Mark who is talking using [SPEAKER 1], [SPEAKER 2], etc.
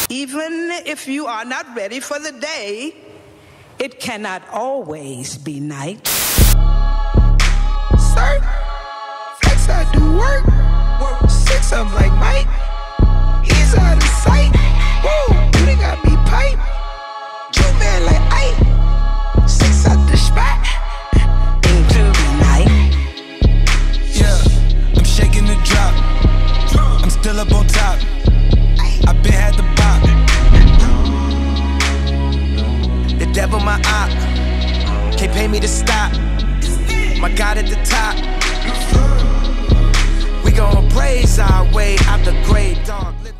[SPEAKER 1] Even if you are not ready for the day, it cannot always be night.
[SPEAKER 2] Sir, flex, I do work. Work 6, I'm like Mike. He's out of sight. Whoa, you done got me pipe. You man like Ike. 6 out the spot.
[SPEAKER 1] Including night.
[SPEAKER 3] Yeah, I'm shaking the drop. I'm still up on top. I been had the bop. The devil my op. Can't pay me to stop. My God at the top. We gon' praise our way out the grave, dog.